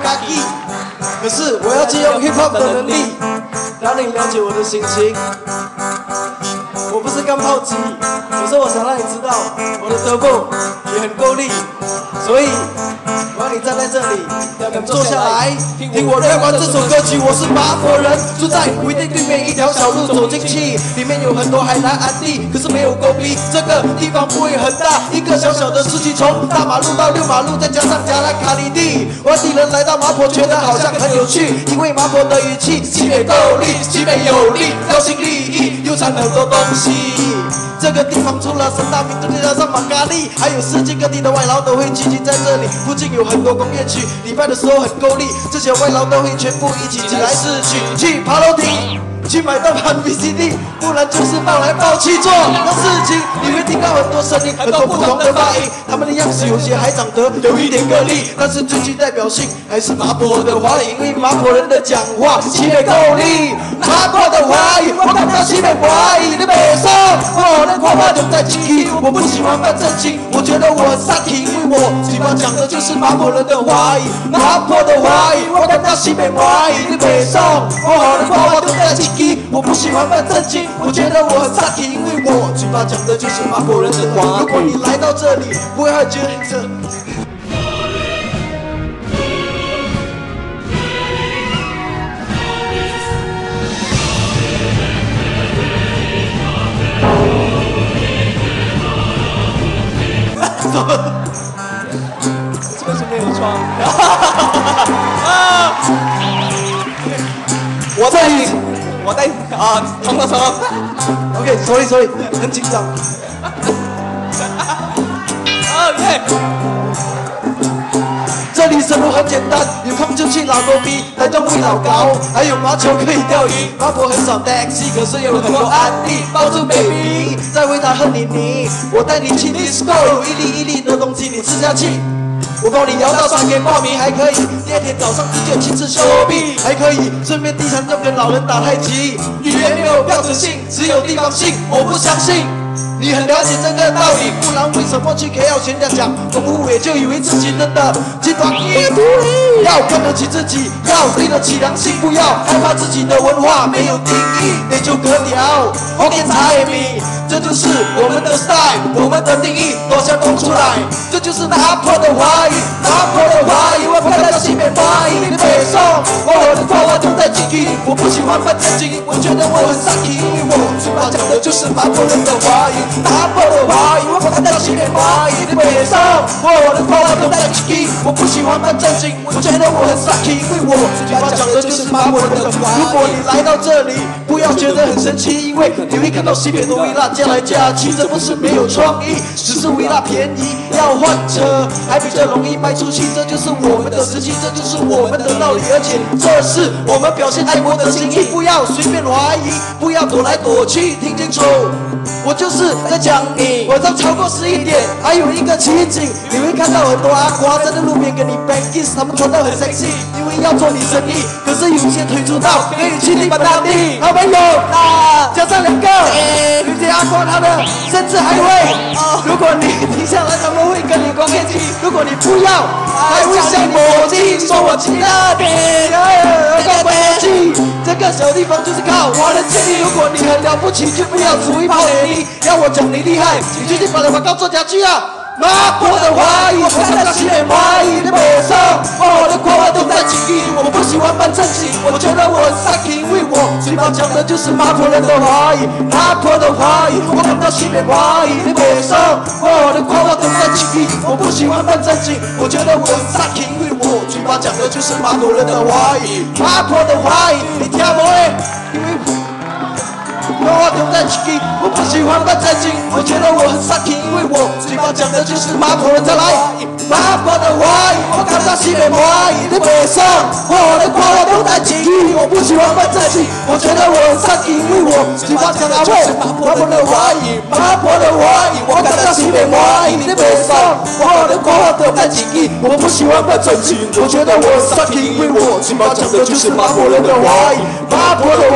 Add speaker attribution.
Speaker 1: 嘎叽。可是我要借用 hip hop 的能力，让你了解我的心情。我不是干炮机，可是我想让你知道，我的德布也很够力，所以我要你站在这里，坐下来，听我 rap 完这首歌曲。我是麻婆人，住在回地对面一条小路走进去，里面有很多海南安地，可是没有狗逼。这个地方不会很大，一个小小的市区，从大马路到六马路，再加上加拉卡里地。外地人来到麻婆，觉得好像很有趣，因为麻婆的语气西北够力，西北有力，标新立异，又产很多东西。这个地方除了三大名著，再加上马咖喱，还有世界各地的外劳都会聚集在这里。附近有很多工业区，礼拜的时候很够力，这些外劳都会全部一起起来市区去爬楼梯。去买盗版 VCD， 不然就是抱来抱去做的事情。你会听到很多声音，很多不同的发音，他们的样子有些还长得有一点个例，但是最具代表性还是麻婆的华语，因为麻婆人的讲话西北够力。麻婆的华语，我看到西北华语的北上，我的话话都在起气。我不喜欢扮正经，我觉得我很傻气，因为我嘴巴讲的就是麻婆人的华语。麻婆的华语，我看到西北华语的北上，我的话话都在起气。我不喜欢扮正经，我觉得我很傻气，因为我嘴巴讲的就是麻婆人的话。如果你来到这里，不会觉得这。是不是没有窗？我在从头。OK，sorry， 很紧张。OK。这里生活很简单，有空就去老狗逼，来到味老高，还有麻球可以钓鱼。麻婆很少 taxi， 可是有很多安利，包住 baby， 在维达和妮妮，我带你去 disco， 有一粒的东西你吃下去。我帮你聊到3天报名还可以，第2天早上直接亲自修毕还可以，顺便第3周跟老人打太极。语言没有标准性，只有地方性，我不相信你很了解这个道理，不然为什么去 KL 全家讲功夫也就以为自己真的集团业独立？要看得起自己，要对得起良心，不要害怕自己的文化没有定义，那就可屌。OK， 猜谜，这就是我们的 style， 我们的定义，多想弄出来，这就是麻婆的华语，麻婆的华语，我看到西北华语的北上，我的话话都在起劲，我不喜欢扮正经，我觉得我很傻气，因为我嘴巴讲的就是麻婆人的华语。麻婆的华语，我看到西北华语的北上，我的话话都在起劲，我不喜欢扮正经，我觉得我很傻气，因为我嘴巴讲的就是麻婆人的华语。如果你来到这里，不要觉得很生气，因为你会看到西北的微辣加来加去，这不是没有创意，只是微辣便宜，要换车还比较容易卖出去，这就是我们的实际，这就是我们的道理，而且这是我们表现爱国的心意。不要随便怀疑，不要躲来躲去，听清楚，我就是在讲你。晚上超过11点，还有一个奇景，你会看到很多阿瓜在那路边跟你 bang kiss， 他们穿得很 sexy， 因为要做你生意。可是有些推出到可以去地板大地，好朋友加上2个，有些阿瓜他的甚至还会，如果你停下来，他们会跟你逛夜景；如果你不要，还会向你抹镜，说我去那边，逛国际。这个小地方就是靠我的建议，如果你很了不起，就不要只会泡你。要我讲你厉害，你就去把广告做下去啊！麻婆的华语，我看到西北华语的北上，我的话话都在起劲，我不喜欢扮正经，我觉得我很傻气，因为我嘴巴讲的就是麻婆人的华语。麻婆的华语，我看到西北华语的北上，我的话话都在起劲，我不喜欢扮正经，我觉得我很傻气，因为我嘴巴讲的就是麻婆人的华语。麻婆的华语，你听无嘞？因为我都在起劲，我不喜欢扮正经，我觉得我很傻气，因为我嘴巴讲的就是麻婆人的来。麻婆的华语，我看到西北华语的北上，我的话话都在起劲，我不喜欢扮正经，我觉得我很傻气，因为我嘴巴讲的就是麻婆的华语。麻婆的华语，我看到西北华语的北上，我的话话都在起劲，我不喜欢扮正经，我觉得我很傻气，因为我嘴巴讲的就是麻婆人的华语。麻婆的